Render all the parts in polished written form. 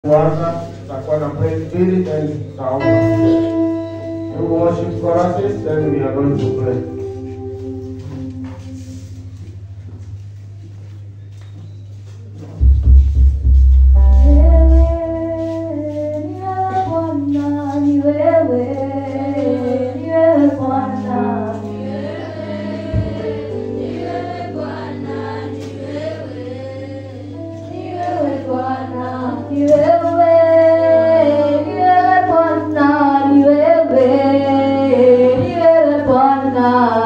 Kwanza tutakuwa na praise mbili, then tutaomba. You worship choruses, then we are going to pray. Bwana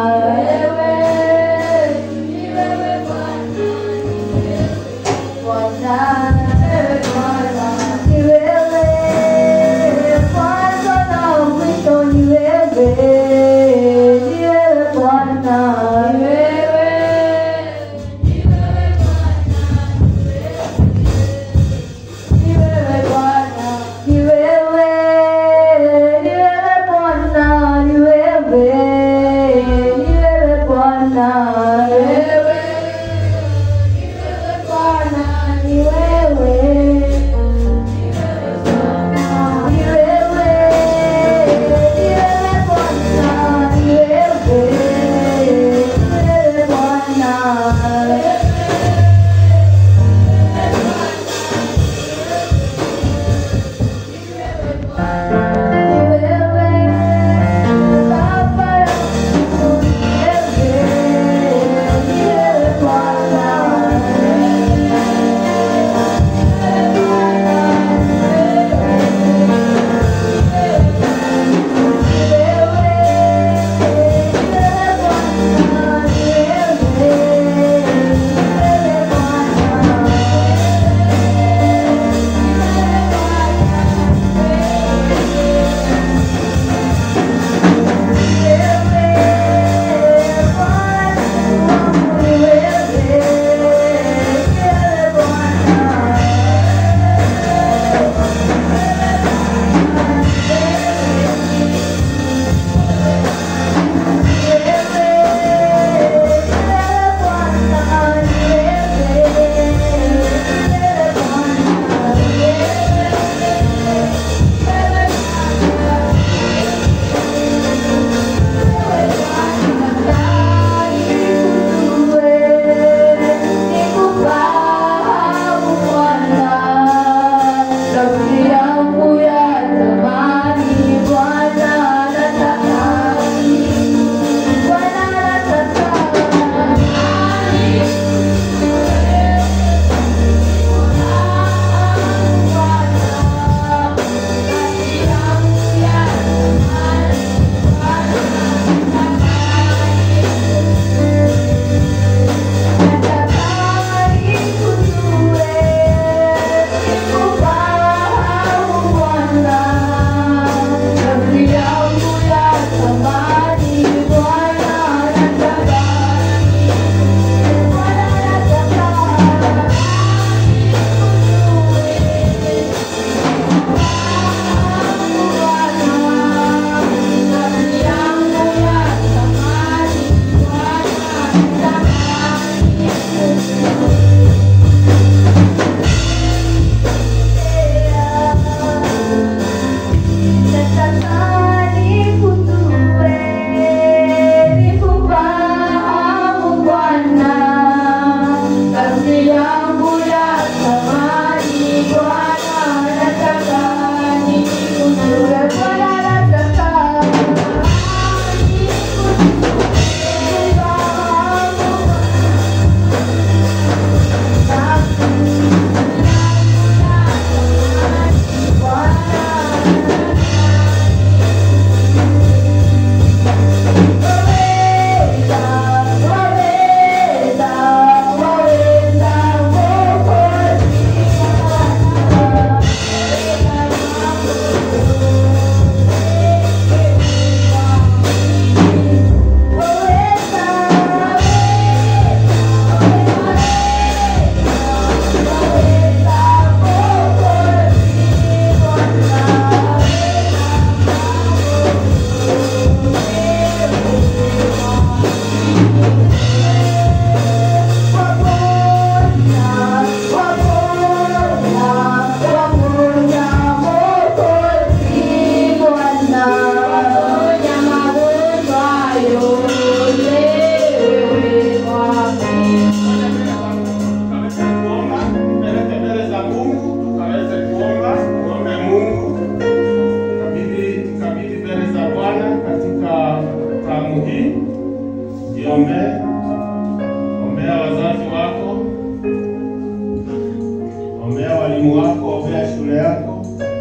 shule yako.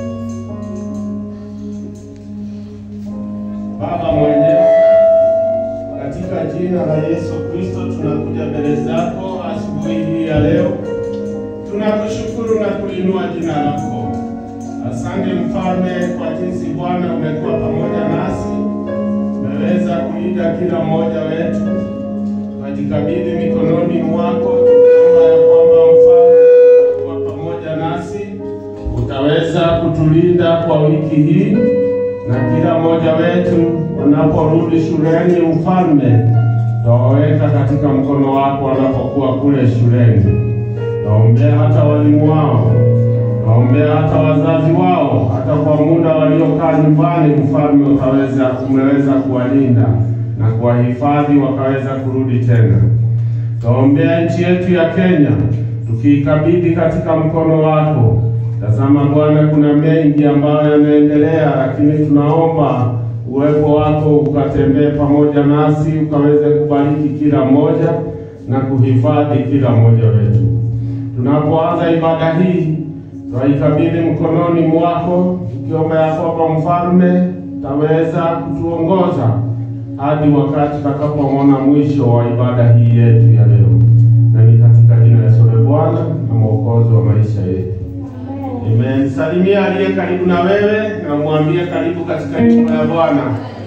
Baba mwenyewe, katika jina la Yesu Kristo tunakuja mbele zako asubuhi hii ya leo. Tunakushukuru na kuinua jina lako. Asante Mfalme kwa jinsi Bwana umekuwa pamoja nasi. Umeweza kulinda kila mmoja wetu. Tunajikabidhi mikononi mwako. Tunaomba ya kwamba Mfalme kuwa pamoja nasi. Utaweza kutulinda kwa wiki hii. Na kila mmoja wetu wanaporudi shuleni, Mfalme, tawaweka katika mkono wako wanapokuwa kule shuleni. Naombea hata walimu wao, naombea hata wazazi wao, hata kwa muda waliokaa nyumbani, Mfalme, umeweza kuwalinda na kuwahifadhi wakaweza kurudi tena. Naombea nchi yetu ya Kenya, tukiikabidhi katika mkono wako. Tazama Bwana, kuna mengi ambayo yanaendelea, lakini tunaomba uwepo wako ukatembee pamoja nasi, ukaweze kubariki kila mmoja na kuhifadhi kila mmoja wetu. Tunapoanza ibada hii, tunaikabidhi mkononi mwako, tukiomba ya kwamba Mfalme taweza kutuongoza hadi wakati tutakapomwona mwisho wa ibada hii yetu ya leo. Na ni katika jina la Yesu Bwana na Mwokozi wa maisha yetu. Amen. Salimia aliye karibu na wewe na mwambie karibu katika nyumba ya Bwana.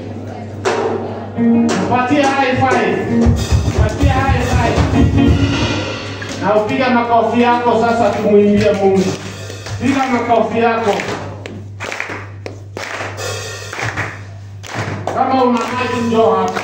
Patia high five. Patia high five. Na upiga makofi yako sasa, tumuimbie Mungu. Piga makofi yako. Kama una maji njoo hapa.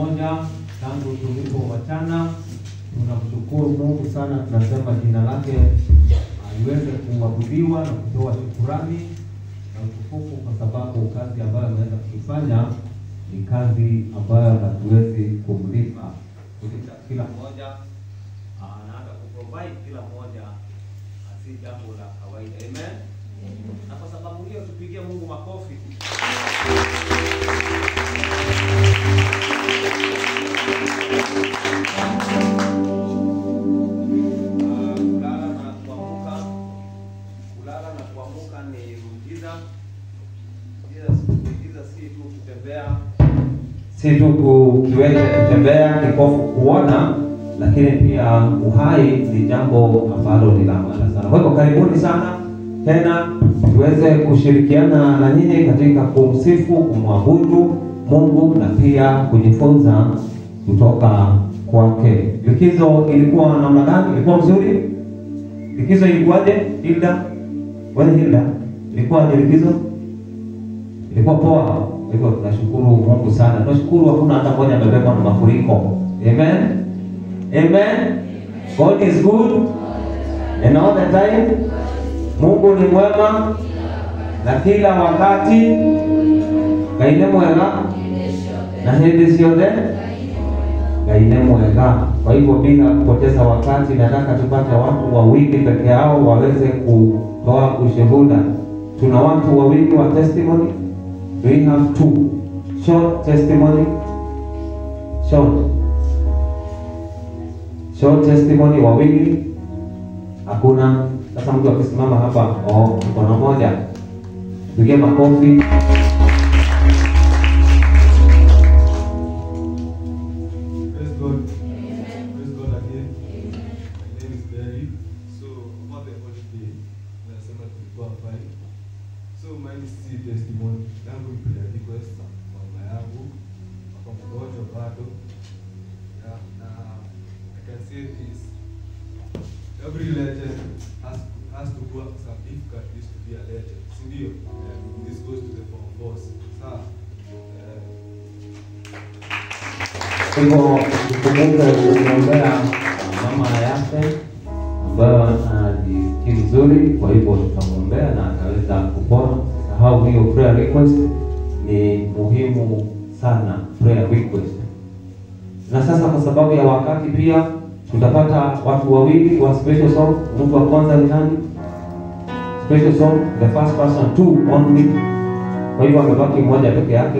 pamoja tangu tulipowachana. Tunamshukuru Mungu sana, tunasema jina lake aliweze kuabudiwa na kutoa shukrani na utukufu, kwa sababu kazi ambayo ameweza kuifanya ni kazi ambayo hatuwezi kumlipa. Kulipa kila mmoja na hata kuprovide kila mmoja si jambo la kawaida. Amen. Na kwa sababu hiyo tupigie Mungu makofi. Kulala na kuamka ni muujiza. Muujiza si tu kutembea, si tu kiwete kutembea, kipofu kuona, lakini pia uhai ni jambo ambalo ni la maana sana. Kwa hivyo karibuni sana tena tuweze kushirikiana na nyinyi katika kumsifu, kumwabudu Mungu na pia kujifunza kutoka kwake. Likizo ilikuwa namna gani? Ilikuwa mzuri? Likizo ilikuwaje? Hilda? Wewe Hilda? Ilikuwa likizo? Ilikuwa poa. Hivyo tunashukuru Mungu sana. Tunashukuru hakuna hata mmoja amebebwa na mafuriko. Amen. Amen. God is good and all the time. Mungu ni mwema na kila wakati. Gaine mwega na hindi ciothe gaine mwega. Kwa hivyo bila kupoteza wakati, nataka tupate watu wawili peke yao waweze kutoa ushuhuda. Tuna watu wawili wa testimony. We have two short testimony. Short testimony wawili. Hakuna. Sasa mtu akisimama hapa, mkono mmoja. Pigia makofi. Praise God. Praise God again. My name is Barry. So about the holiday, nasema tulikuwa pale. So mine is still testimony. Yangu ni prayer request kwa mama yangu. Kwa mgonjwa bado. Yeah, I can say this. Every legend has to go some difficulties to be a legend. Sindio? This goes to the form boss. Sir. Hivyo tukumbuke kumwombea mama yake ambayo anajisikia vizuri. Kwa hivyo tutamwombea na ataweza kupona. Sahau hiyo prayer request, ni muhimu sana prayer request. Na sasa kwa sababu ya wakati pia tutapata watu wawili wa special song. Mtu wa kwanza ni nani? Special song, the first person, two only. Kwa hivyo amebaki mmoja peke yake.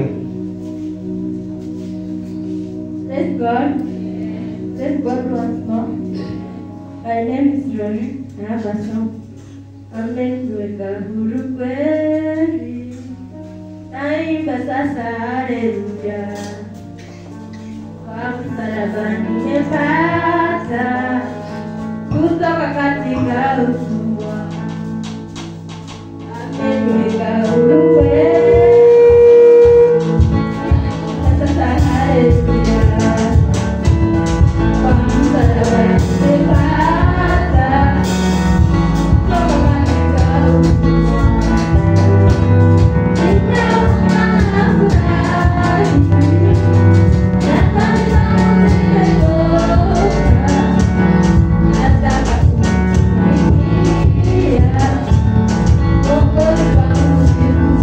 Praise God. Praise God once more. My name is Ronnie. I have a song. Ameniweka huru kweli. Naimba sasa haleluya. Kwa msalabani nimepata kutoka katika utumwa. Ameniweka huru kweli. Sasa haleluya. Kwa msalabani nimepata kutoka katika utumwa. Nataka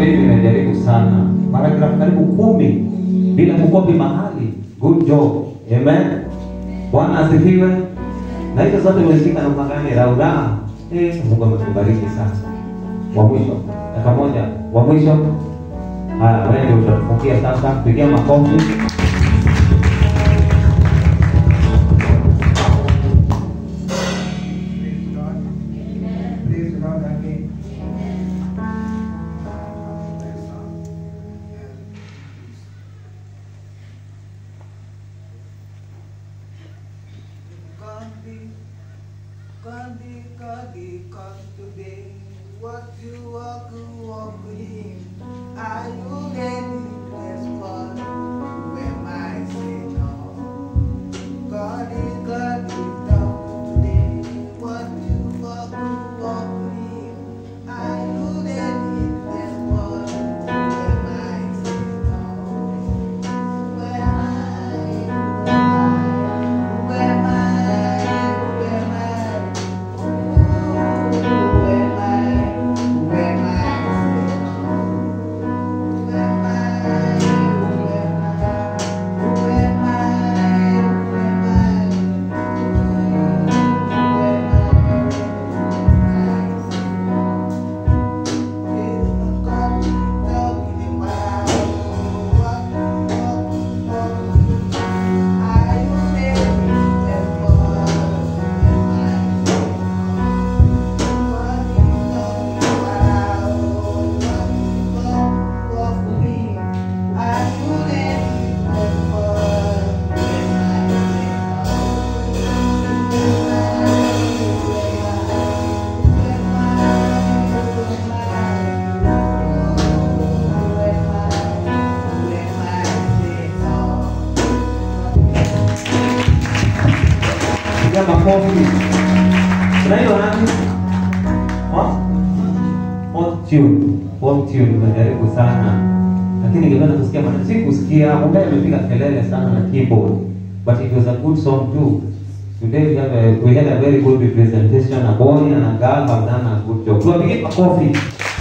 mimi nimejaribu sana. Paragraph karibu 10 bila kukopi mahali. Good job. Amen. Bwana asifiwe. Na hizo zote umeshika na magani rauda. Mungu amekubariki sasa. Wa mwisho. Dakika moja. Wa mwisho. Haya, wewe ndio utatufungia sasa. Pigia makofi. God today, what you walk with him. Are you ready? That's what when I say no. God is talking today, what you walk with him. Are you ready? That's what when I say no. Makofi. Unaitwa nani? Fortune. Nimejaribu sana. Lakini ningependa kusikia maana sikusikia. Mungu amepiga kelele sana na keyboard. But it was a good song too. Today we had a very good representation. A boy and a girl have done a good job. Tuwapigie makofi.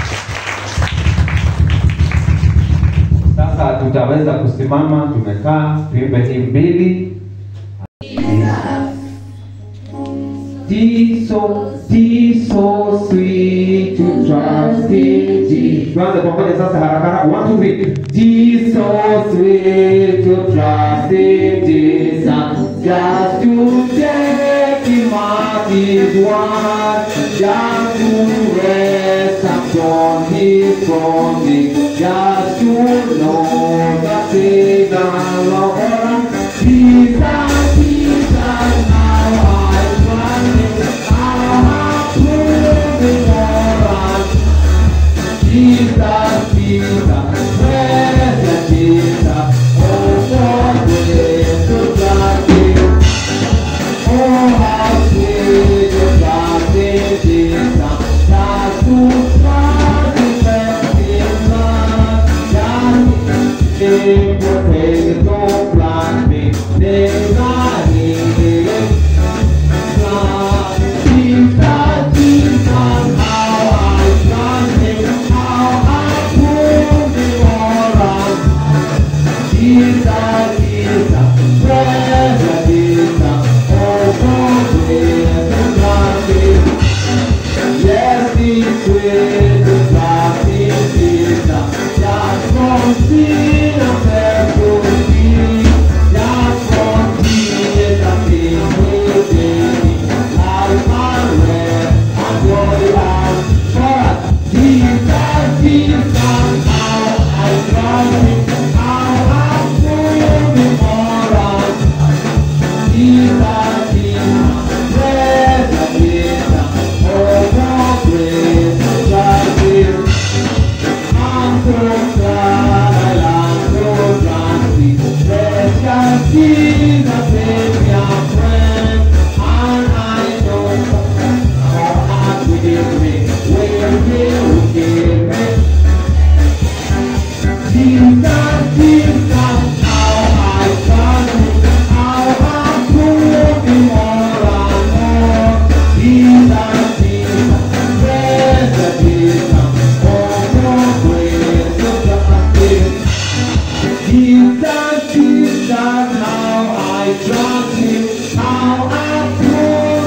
Sasa tutaweza kusimama, tumekaa, tuimbe hii mbili. Tis so sweet to trust in Jesus. Tuanze pamoja sasa haraka. 1, 2, 3. Tis so sweet to trust in Jesus. Just to take him at his word. Just to rest upon his promise. Just to know that he's the Lord. Jesus, now Praise the Lord.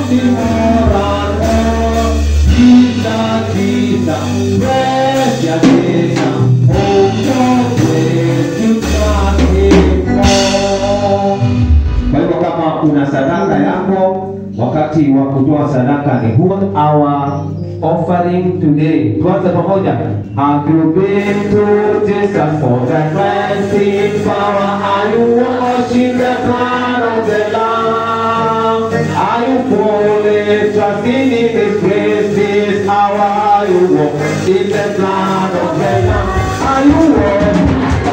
Una sadaka yako, wakati wa kutoa sadaka ni huu. Our offering today, tuanze pamoja. Have you been to Jesus for the cleansing power? Are you washing the blood of the Lamb? Are you fully trusting in His grace? How are you walking the blood of the Lamb? Are you walking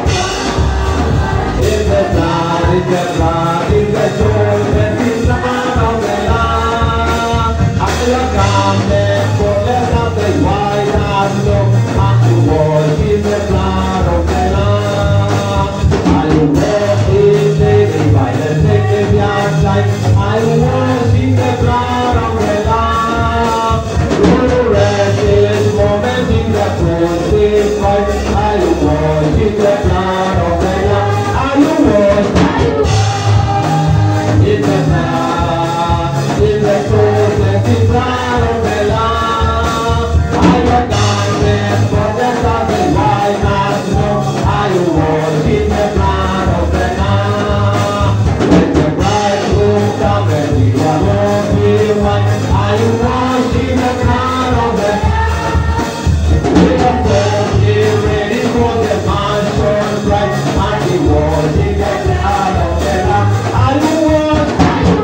in the blood, in the blood, in the soul, in the blood of the Lamb? Are you coming for the something white as snow? Are you walking the blood of the Lamb? Are you walking living by the Savior's side? Are you washing the blood of the Lamb? You rest this moment in the closest fight. Are you washing the blood of the Lamb? Are you washing in the blood, in the soul, the blood of the Lamb? Are you dancing for the something white as snow? Are you washing the blood of the Lamb? When the bridegroom comes and you are walking white, are you washing the blood of the Lamb? With a phone, ready for the mansion bright, are you washing the blood of the Lamb? Are you washing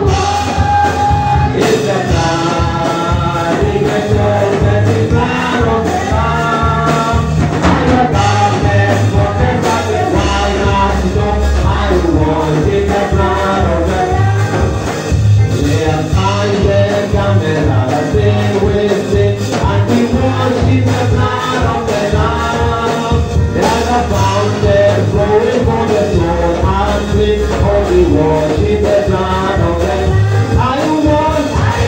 in the blood, in the soul, the blood of the Lamb? Are you garments for the something white as snow? Are you washing the blood of the Lamb? Yes, I come and I'll stay with it, and we washing the blood of the Lamb. There's a fountain flowing for the soul and me, only washing the blood of the Lamb. I want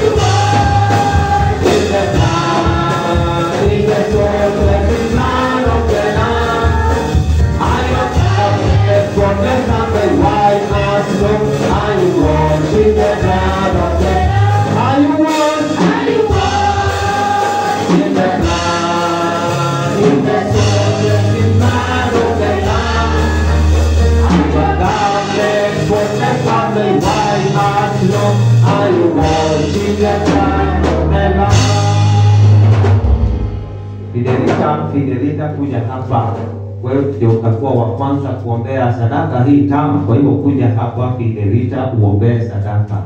in the blood, in the soul, the blood of the Lamb. I am from the something white as snow. I want in the blood of the Lamb. I want in the blood, in the soul, the blood of the Lamb. I am garments for the something white as snow. I want in the blood of the Lamb. Fidelita kuja hapa. Wewe ndio utakuwa wa kwanza kuombea sadaka hii tama. Kwa hivyo kuja hapa Fidelita uombee sadaka.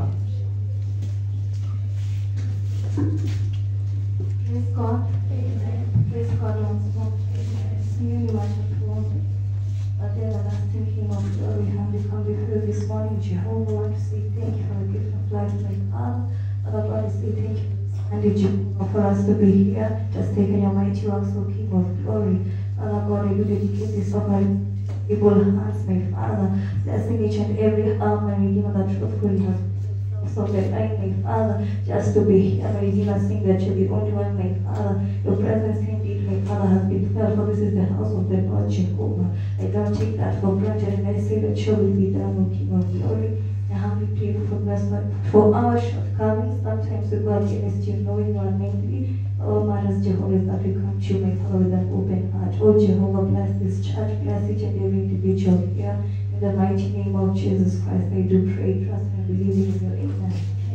Praise God. Praise God once more. Singing you much applause. But the everlasting King of glory, we come before you this morning, Jehovah. I want to say thank you for the gift of life, my Father. Father God, I say thank you and Jehovah for us to be here, just taking your mighty works, O King of glory. Father God, I do dedicate this offering to able hands, my Father, blessing each and every heart, my Redeemer, that truthfully has so that I, my Father, just to be here, my Redeemer, saying that you're the only one, my Father. Your presence indeed, my Father, has been felt, for this is the house of the Lord Jehovah. I don't take that for granted, and I say that your will be done, O King of glory. I humbly pray for forgiveness for our shortcomings. Sometimes we go against you, knowing you are namely. All matters, Jehovah, is that we come to you, my Father, with an open heart. Oh, Jehovah, bless this church, bless each and every individual here. In the mighty name of Jesus Christ, I do pray, trust, and believe in your amen.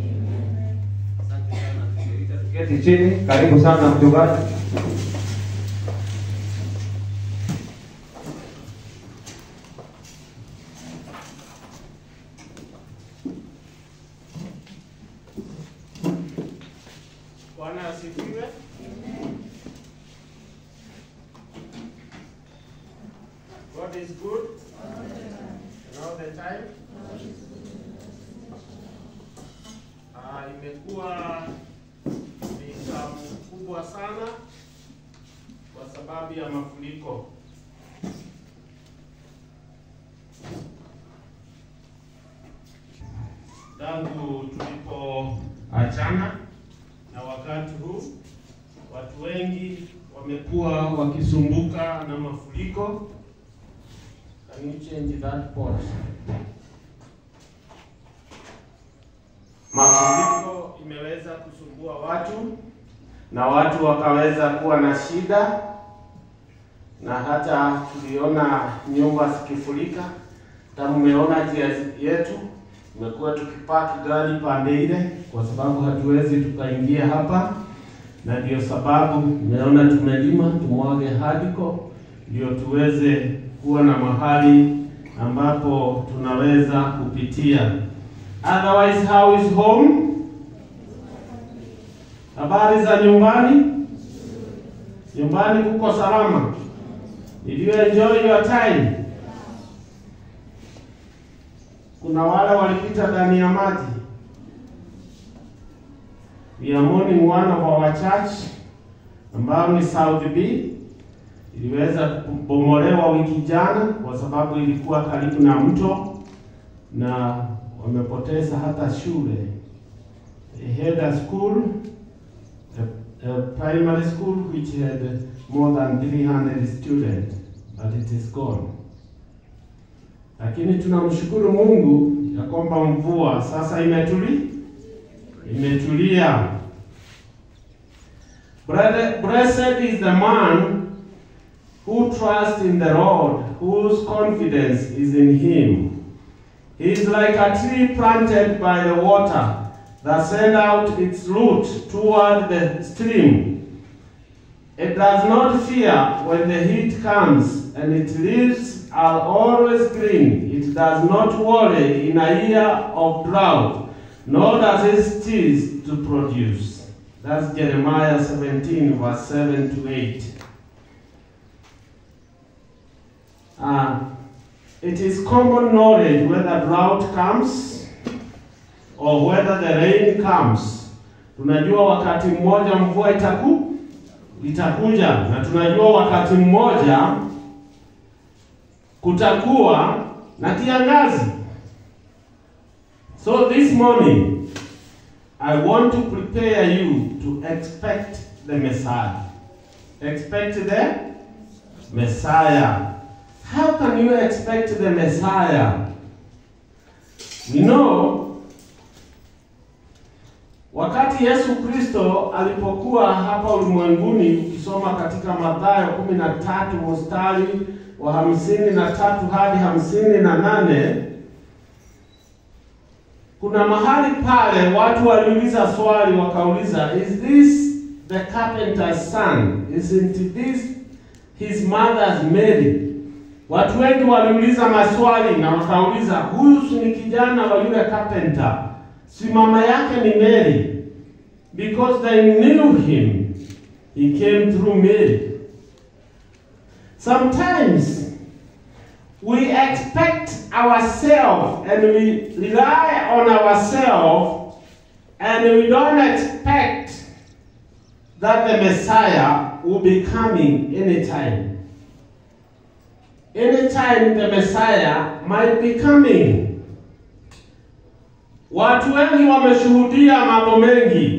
Keti chini, karibu sana mchungaji. Bwana asifiwe. God is good and all the time. Imekuwa ni tabu kubwa sana kwa sababu ya mafuriko. Tangu tulipoachana na wakati huu, watu wengi wamekuwa wakisumbuka na mafuriko. Can you change that pot? mafuriko imeweza kusumbua watu na watu wakaweza kuwa na shida, na hata tuliona nyumba zikifurika. Hata mmeona njia yetu tumekuwa tukipaki gari pande ile kwa sababu hatuwezi tukaingia hapa, na ndio sababu mmeona tumelima tumwage hadiko ndio tuweze kuwa na mahali ambapo tunaweza kupitia. Otherwise, how is home? Habari za nyumbani? Nyumbani kuko salama? Did you enjoy your time? Kuna wale walipita ndani ya maji. We are mourning one of our church ambao ni South B. Iliweza kubomolewa wiki jana kwa sababu ilikuwa karibu na mto na wamepoteza hata shule. They had a school, a primary school which had more than 300 students, but it is gone. Lakini tunamshukuru Mungu ya kwamba mvua sasa imetulia. Blessed is the man who trusts in the Lord, whose confidence is in him. He is like a tree planted by the water that sends out its root toward the stream. It does not fear when the heat comes, and its leaves are always green. It does not worry in a year of drought, nor does it cease to produce. That's Jeremiah 17, verse 7 to 8. It is common knowledge whether drought comes or whether the rain comes. Tunajua wakati mmoja mvua itakuja, na tunajua wakati mmoja kutakuwa na kiangazi. So this morning I want to prepare you to expect the Messiah. Expect the Messiah. How can you expect the Messiah? You know, wakati Yesu Kristo alipokuwa hapa ulimwenguni, ukisoma katika Mathayo 13 mstari wa 53 hadi 58, kuna mahali pale watu waliuliza swali, wakauliza, is this the carpenter's son? Isn't this his mother's Mary? Watu wengi waliuliza maswali na wakauliza, huyu ni kijana wa yule carpenter, si mama yake ni Mary? Because they knew him. He came through Mary. Sometimes we expect ourselves and we rely on ourselves, and we don't expect that the Messiah will be coming anytime. Anytime the Messiah might be coming. Watu wengi wameshuhudia mambo mengi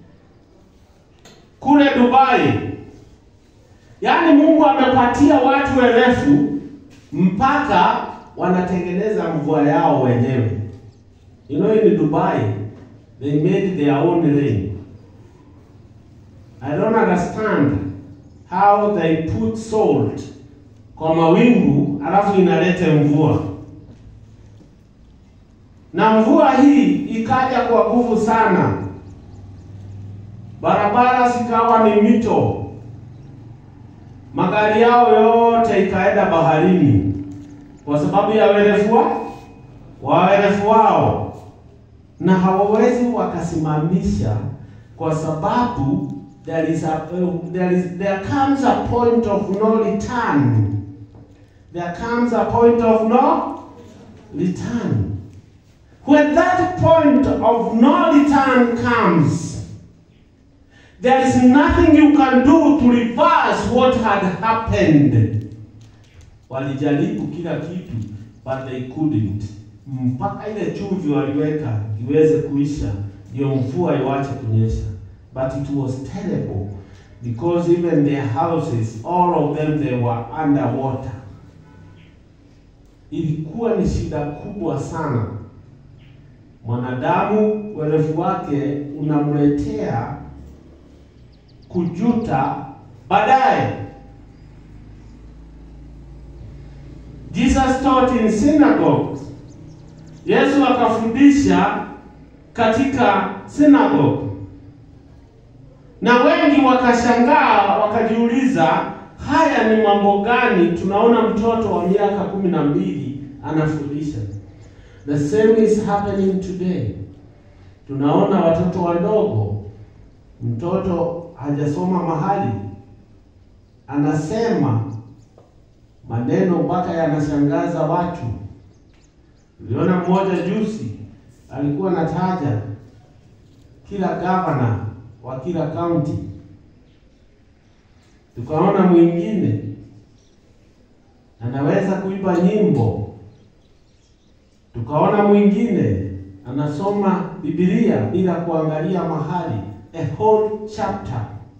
kule Dubai. Yaani Mungu amepatia watu werefu mpaka wanatengeneza mvua yao wenyewe. You know, in Dubai they made their own rain. I don't understand how they put salt kwa mawingu alafu inalete mvua. Na mvua hii ikaja kwa nguvu sana. Barabara zikawa ni mito. Magari yao yote ikaenda baharini kwa sababu ya werefu wao. Na hawawezi wakasimamisha kwa sababu there comes a point of no return. There comes a point of no return. When that point of no return comes, there is nothing you can do to reverse what had happened. Walijaribu kila kitu, but they couldn't. Mpaka ile chumvi waliweka iweze kuisha, ndio mvua iwache kunyesha. But it was terrible, because even their houses, all of them, they were underwater. Ilikuwa ni shida kubwa sana. Mwanadamu werevu wake unamletea kujuta baadaye. Jesus taught in synagogues. Yesu akafundisha katika synagogue. Na wengi wakashangaa, wakajiuliza, haya ni mambo gani? Tunaona mtoto wa miaka 12 anafundisha. The same is happening today. Tunaona watoto wadogo, mtoto hajasoma mahali, anasema maneno mpaka yanashangaza watu. Tuliona mmoja juzi alikuwa anataja kila governor wa kila county. Tukaona mwingine anaweza kuimba nyimbo. Tukaona mwingine anasoma Biblia bila kuangalia mahali, a whole chapter.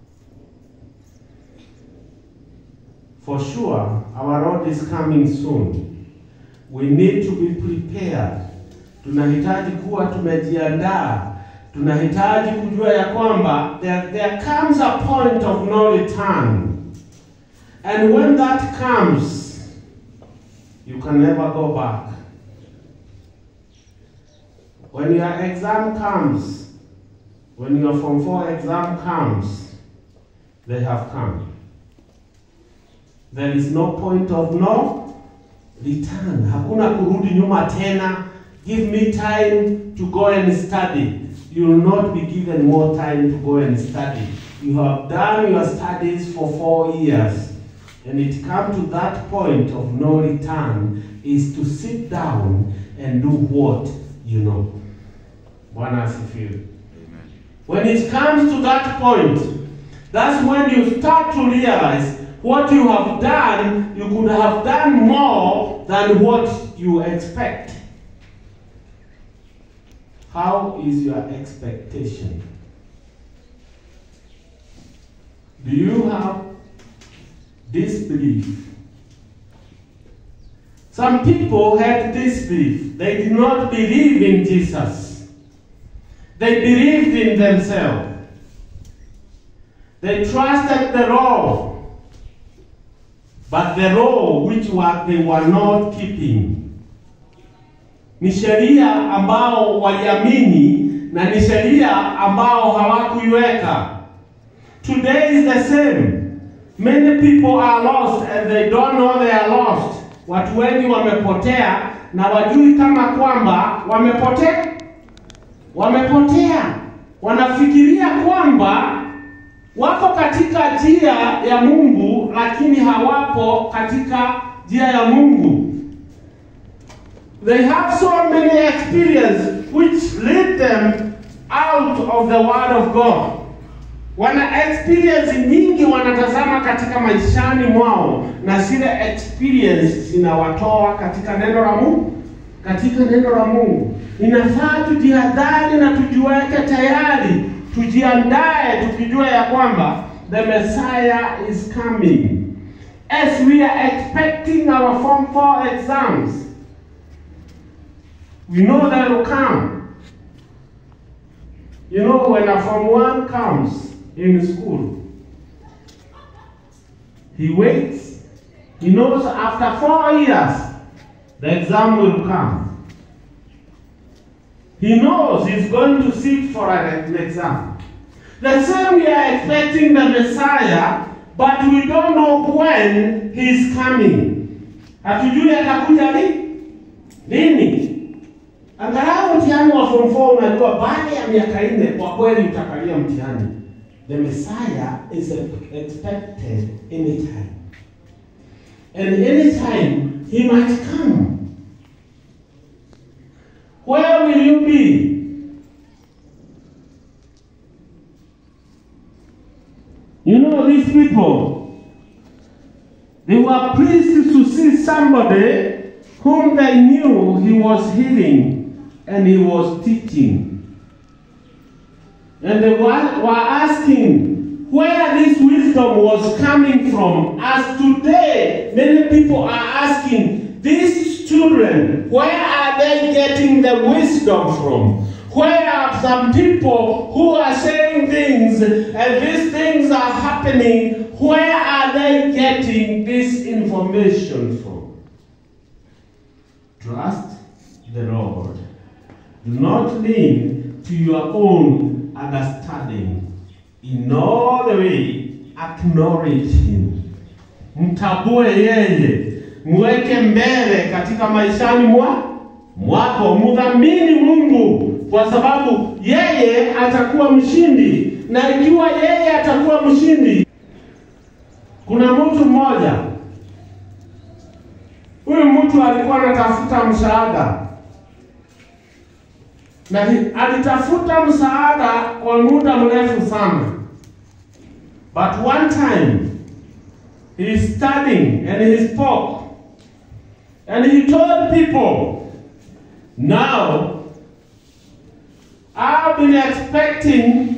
For sure, our Lord is coming soon. We need to be prepared. Tunahitaji kuwa tumejiandaa. Tunahitaji kujua ya kwamba there comes a point of no return. And when that comes, you can never go back. When your exam comes, when your Form 4 exam comes, they have come. There is no point of no return. Hakuna kurudi nyuma tena. Give me time to go and study. You will not be given more time to go and study. You have done your studies for 4 years. And it comes to that point of no return is to sit down and do what you know. Bwana asifiwe. When it comes to that point, that's when you start to realize what you have done, you could have done more than what you expect. How is your expectation? Do you have disbelief? Some people had disbelief. They did not believe in Jesus. They believed in themselves. They trusted the law. But the law which they were not keeping. Ni sheria ambao waliamini na ni sheria ambao hawakuiweka. Today is the same. Many people are lost and they don't know they are lost. Watu wengi wamepotea na wajui kama kwamba wamepotea. Wanafikiria kwamba wako katika njia ya Mungu lakini hawapo katika njia ya Mungu. They have so many experiences which lead them out of the word of God. Wana experience nyingi wanatazama katika maishani mwao na zile experience zinawatoa katika neno la Mungu. Katika neno la Mungu. Inafaa tujihadhari na tujiweke tayari. Tujiandae tukijua ya kwamba the Messiah is coming. As we are expecting our Form 4 exams, we know that will come. You know, when a Form 1 comes in school, he waits. He knows after 4 years, the exam will come. He knows he's going to sit for an exam. The same we are expecting the Messiah, but we don't know when he's coming. Hatujui atakuja lini. Angalau mtihani wa Form 4 unajua baada ya miaka 4 kwa kweli utakalia mtihani. The Messiah is expected anytime. And anytime he might come. Where will you be? You know, these people, they were pleased to see somebody whom they knew he was healing and he was teaching. And they were asking where this wisdom was coming from. As today, many people are asking, these children, where are they getting the wisdom from? where some people who are saying things and these things are happening, where are they getting this information from? Trust the Lord. Do not lean to your own understanding. In all the way, acknowledge Him. Mtambue yeye. Mweke mbele katika maishani mwako. Mdhamini Mungu kwa sababu yeye atakuwa mshindi. Na ikiwa yeye atakuwa mshindi, kuna mtu mmoja. Huyu mtu alikuwa anatafuta msaada. Na alitafuta msaada kwa muda mrefu sana. But one time, he is studying and he spoke. And he told people, now, I've been expecting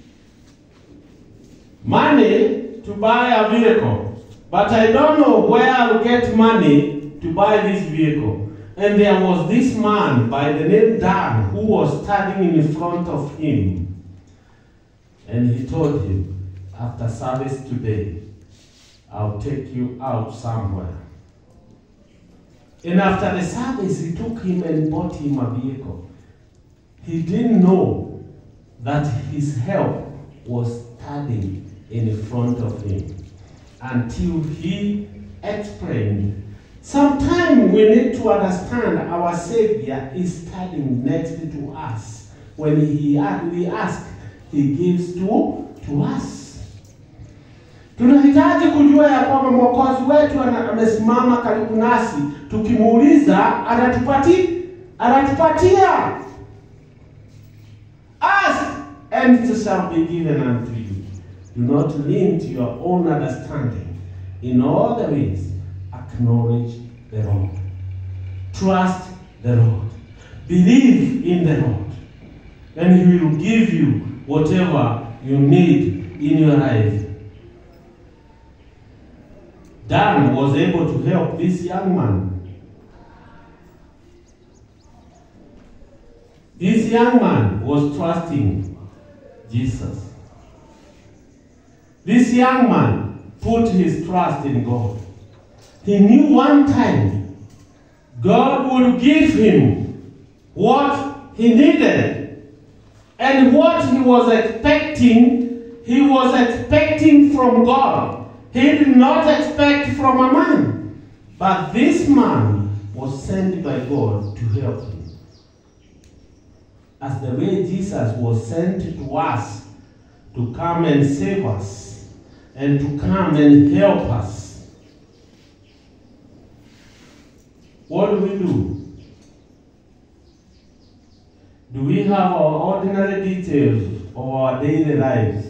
money to buy a vehicle. But I don't know where I'll get money to buy this vehicle. And there was this man by the name Dan who was standing in front of him. And he told him, after service today, I'll take you out somewhere. And after the service, he took him and bought him a vehicle. He didn't know that his help was standing in front of him until he explained. Sometimes we need to understand our Savior is standing next to us. When we ask, He gives to us. Tunahitaji kujua ya kwamba Mwokozi wetu amesimama karibu nasi. Tukimuuliza anatupatia. Ask and it shall be given unto you. Do not lean to your own understanding. In all the ways, acknowledge the Lord. Trust the Lord. Believe in the Lord. And He will give you whatever you need in your life. Dan was able to help this young man. This young man was trusting Jesus. This young man put his trust in God. He knew one time God would give him what he needed. And what he was expecting from God. He did not expect from a man. But this man was sent by God to help him. As the way Jesus was sent to us to come and save us and to come and help us. What do? Do we have our ordinary details of our daily lives?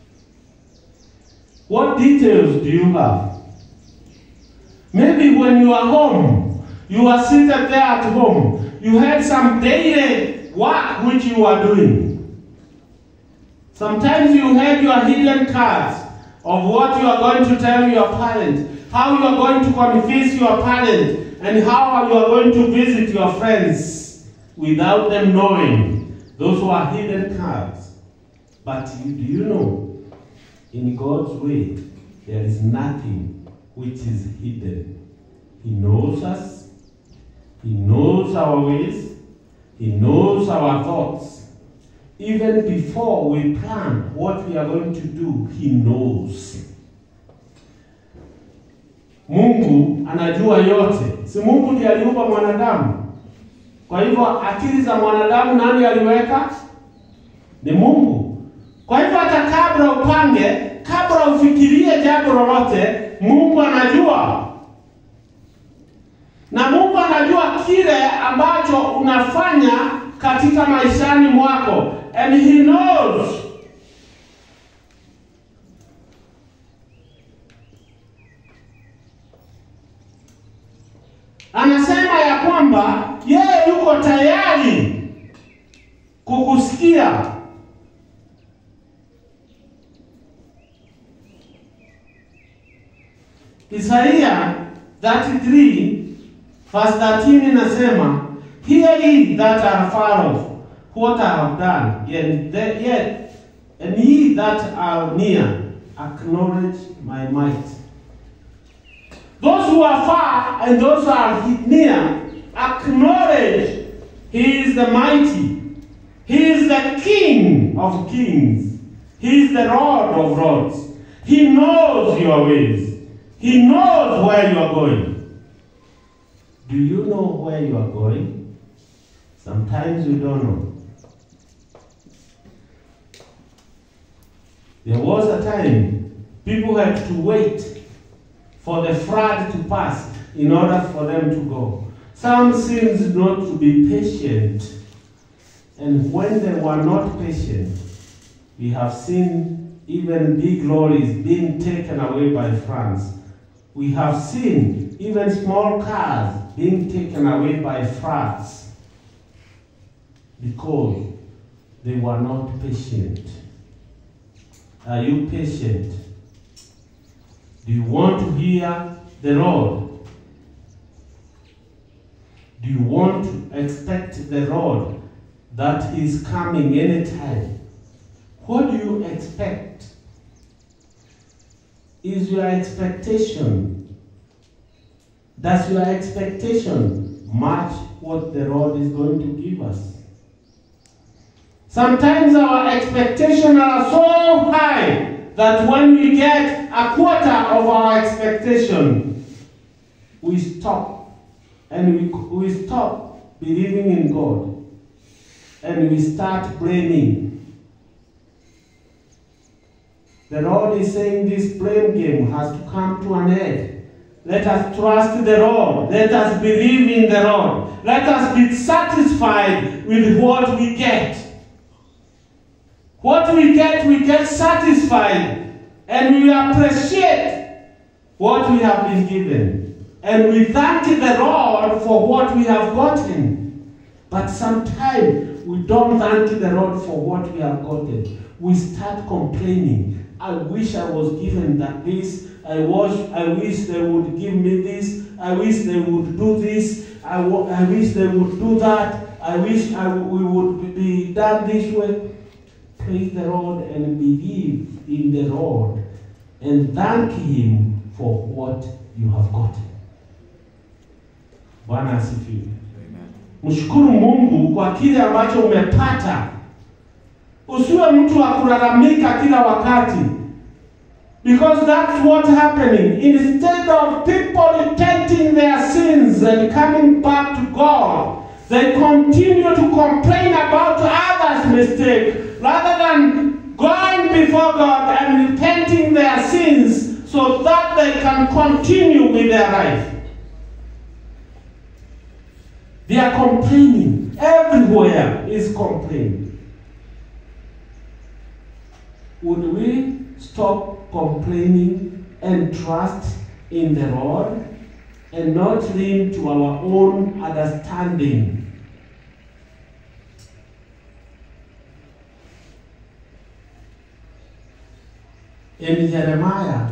What details do you have? Maybe when you are home, you are seated there at home, you had some daily work which you are doing. Sometimes you had your hidden cards of what you are going to tell your parent, how you are going to convince your parent, and how you are going to visit your friends without them knowing. Those were hidden cards. But do you know, in God's way, there is nothing which is hidden. He knows us. He knows our ways. He knows our thoughts. Even before we plan what we are going to do, He knows. Mungu anajua yote. Si Mungu ndiye aliumba mwanadamu? Kwa hivyo akili za mwanadamu nani aliweka? Ni Mungu. Kwa hivyo hata kabla upange, kabla ufikirie jambo lolote, Mungu anajua. Na Mungu anajua kile ambacho unafanya katika maishani mwako. And He knows. Anasema ya kwamba yeye yuko tayari kukusikia. Isaiah 33 verse 13 inasema, hear ye that are far off, what I have done, and ye that are near, acknowledge my might. Those who are far and those who are near, acknowledge he is the mighty. He is the King of kings. He is the Lord of lords. He knows your ways. He knows where you are going. Do you know where you are going? Sometimes we don't know. There was a time people had to wait for the flood to pass in order for them to go. Some seems not to be patient. And when they were not patient, we have seen even big lorries being taken away by floods. We have seen even small cars being taken away by floods because they were not patient. Are you patient? Do you want to hear the Lord? Do you want to expect the Lord that He is coming anytime? What do you expect? Is your expectation, does your expectation match what the Lord is going to give us? Sometimes our expectations are so high that when we get a quarter of our expectation, we stop. And we stop believing in God. And we start blaming. The Lord is saying this blame game has to come to an end. Let us trust the Lord. Let us believe in the Lord. Let us be satisfied with what we get. What we get satisfied. And we appreciate what we have been given. And we thank the Lord for what we have gotten. But sometimes we don't thank the Lord for what we have gotten. We start complaining. I wish I was given that this. I wish they would give me this. I wish they would do this. I wish they would do that. I wish we would be done this way. Praise the Lord and believe in the Lord and thank Him for what you have gotten. Bwana asifiwe. Mshukuru Mungu kwa kile ambacho umepata. Usiwe mtu wa kulalamika kila wakati. Because that's what's happening. Instead of people repenting their sins and coming back to God, they continue to complain about others' mistakes rather than going before God and repenting their sins so that they can continue with their life. They are complaining. Everywhere is complaining. Would we stop complaining and trust in the Lord and not lean to our own understanding? In Jeremiah,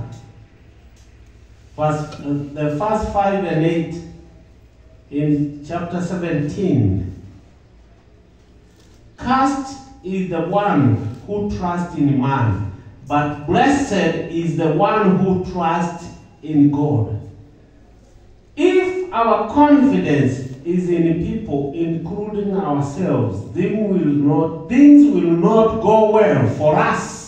the first 5 and 8, in chapter 17, cursed is the one who trusts in man, but blessed is the one who trusts in God. If our confidence is in people, including ourselves, things will not go well for us.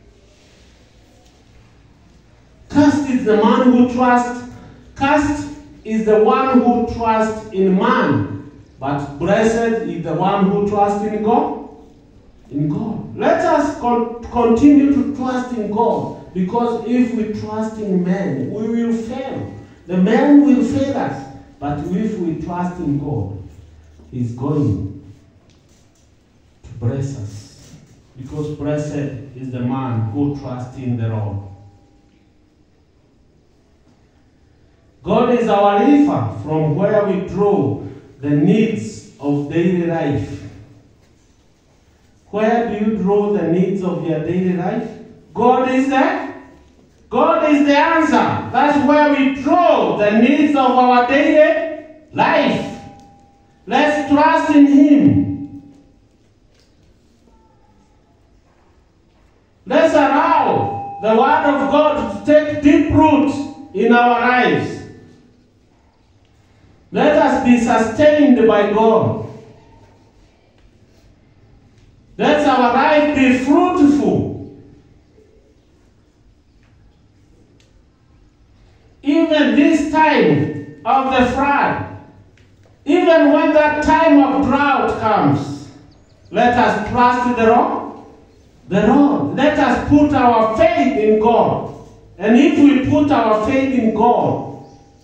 Cursed is the man who trusts. Cursed is the one who trusts in man, but blessed is the one who trusts in God. In God. Let us continue to trust in God, because if we trust in men, we will fail. The man will fail us. But if we trust in God, He's going to bless us. Because blessed is the man who trusts in the Lord. God is our refer from where we draw the needs of daily life. Where do you draw the needs of your daily life? God is there. God is the answer. That's where we draw the needs of our daily life. Let's trust in Him. Let's allow the Word of God to take deep root in our lives. Let us be sustained by God. Let our life be fruitful. Even this time of the flood, even when that time of drought comes, let us trust the Lord. Let us put our faith in God. And if we put our faith in God,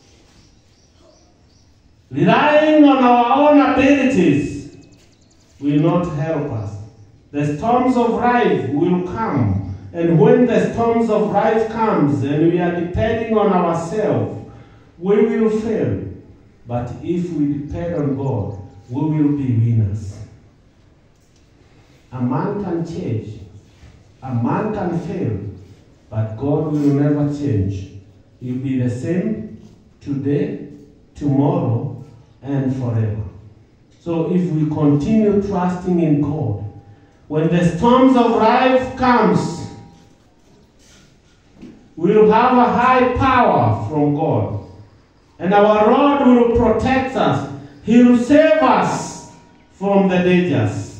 relying on our own abilities will not help us. The storms of life will come. And when the storms of life comes and we are depending on ourselves, we will fail. But if we depend on God, we will be winners. A man can change. A man can fail. But God will never change. He will be the same today, tomorrow, and forever. So if we continue trusting in God, when the storms of life comes, we will have a high power from God. And our Lord will protect us. He will save us from the dangers.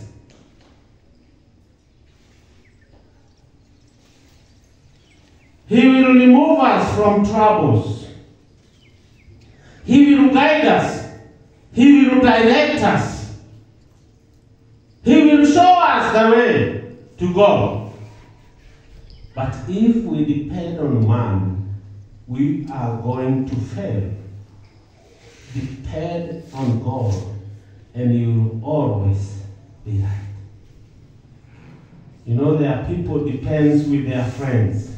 He will remove us from troubles. He will guide us. He will direct us. He will show us the way to go. But if we depend on man, we are going to fail. Depend on God, and you will always be right. You know, there are people depends with their friends.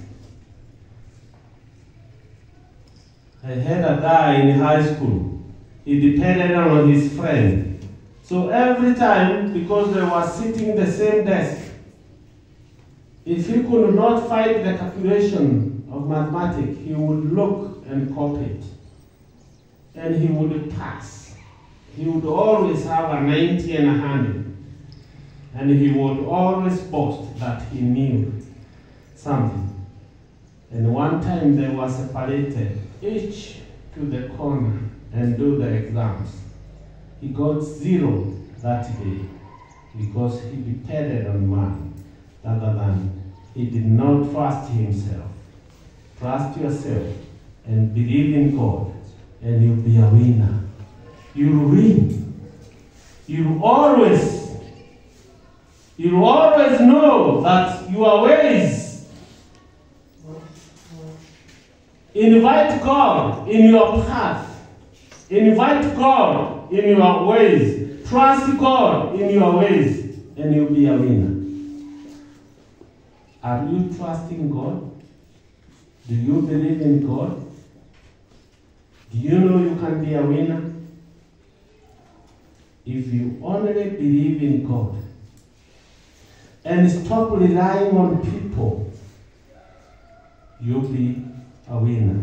I had a guy in high school. He depended on his friend. So every time, because they were sitting the same desk, if he could not find the calculation of mathematics, he would look and copy it. And he would pass. He would always have a 90 and a 100. And he would always boast that he knew something. And one time they were separated, each to the corner, and do the exams. He got 0 that day because he depended on man rather than he did not trust himself. Trust yourself and believe in God, and you'll be a winner. You'll win. You'll always know that your ways. Invite God in your path. Invite God in your ways. Trust God in your ways, and you'll be a winner. Are you trusting God? Do you believe in God? Do you know you can be a winner? If you only believe in God and stop relying on people, you'll be a winner.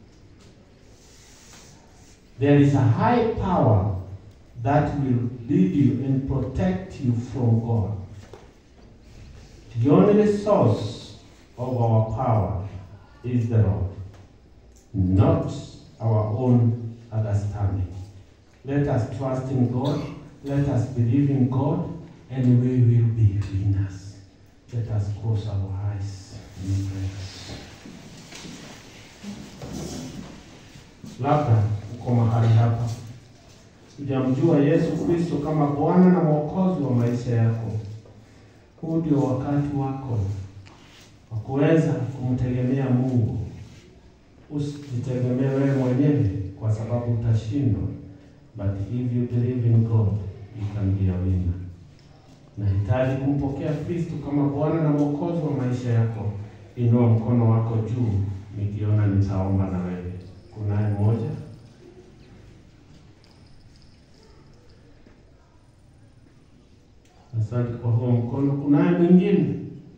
There is a high power that will lead you and protect you from God. The only source of our power is the Lord, not our own understanding. Let us trust in God, let us believe in God, and we will be winners. Let us close our eyes in prayer. Labda uko mahali hapa, hujamjua Yesu Kristo kama Bwana na Mwokozi wa maisha yako. Huu ndio wakati wako wa kuweza kumtegemea Mungu. Usijitegemee wewe mwenyewe kwa sababu utashindwa. But if you believe in God, you can be a winner. Nahitaji kumpokea Kristo kama Bwana na Mwokozi wa maisha yako. Inua mkono wako juu, nikiona nitaomba na wewe. Kunaye mmoja? Asante kwa huo mkono. Kunaye mwingine?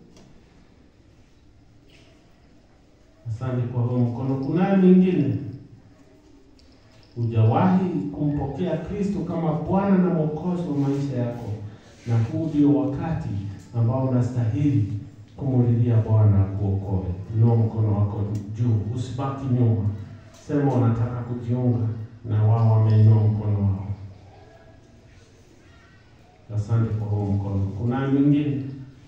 Asante kwa huo mkono. Kunaye mwingine? Hujawahi kumpokea Kristo kama Bwana na Mwokozi wa maisha yako, na huu ndio wakati ambao unastahili kumulilia Bwana akuokoe. Inua mkono wako juu, usibaki nyuma. Sema unataka kujiunga na wao wameinua mkono wao. Asante kwa huo mkono. Kuna mwingine?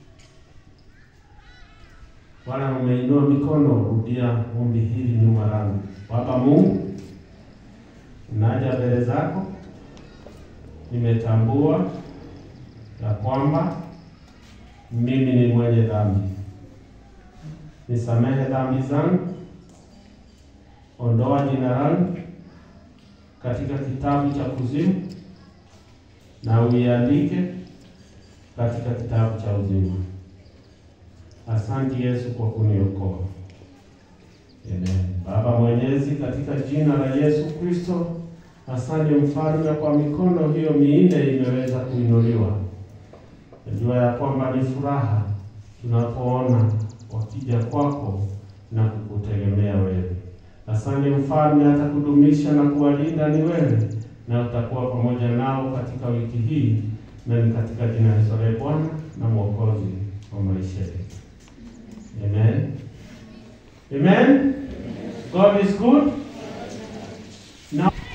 Wala wameinua mikono, rudia ombi hili nyuma yangu. Baba Mungu, naja mbele zako, nimetambua ya kwamba mimi ni mwenye dhambi. Nisamehe dhambi zangu, ondoa jina langu katika kitabu cha kuzimu na uiandike katika kitabu cha uzima. Asante Yesu kwa kuniokoa. Amen. Baba Mwenyezi, katika jina la Yesu Kristo, asante Mfalme kwa mikono hiyo minne imeweza kuinuliwa. Najua ya kwamba ni furaha tunapoona wakija kwako na kukutegemea wewe. Asante Mfalme, atakudumisha na kuwalinda ni wewe, na utakuwa pamoja nao katika wiki hii, na ni katika jina la Yesu Bwana na Mwokozi wa maisha yetu. Amen. Amen. God is good. Now